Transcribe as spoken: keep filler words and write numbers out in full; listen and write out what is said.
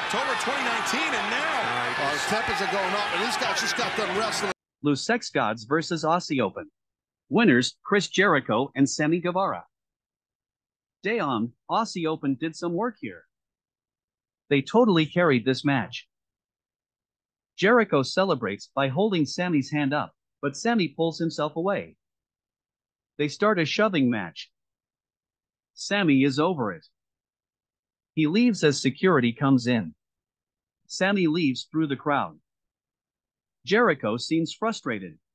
October twenty nineteen, and now uh, his tempers are going up, and these guys just got done wrestling. Loose Sex Gods versus Aussie Open. Winners, Chris Jericho and Sammy Guevara. Damn, Aussie Open did some work here. They totally carried this match. Jericho celebrates by holding Sammy's hand up, but Sammy pulls himself away. They start a shoving match. Sammy is over it. He leaves as security comes in. Sammy leaves through the crowd. Jericho seems frustrated.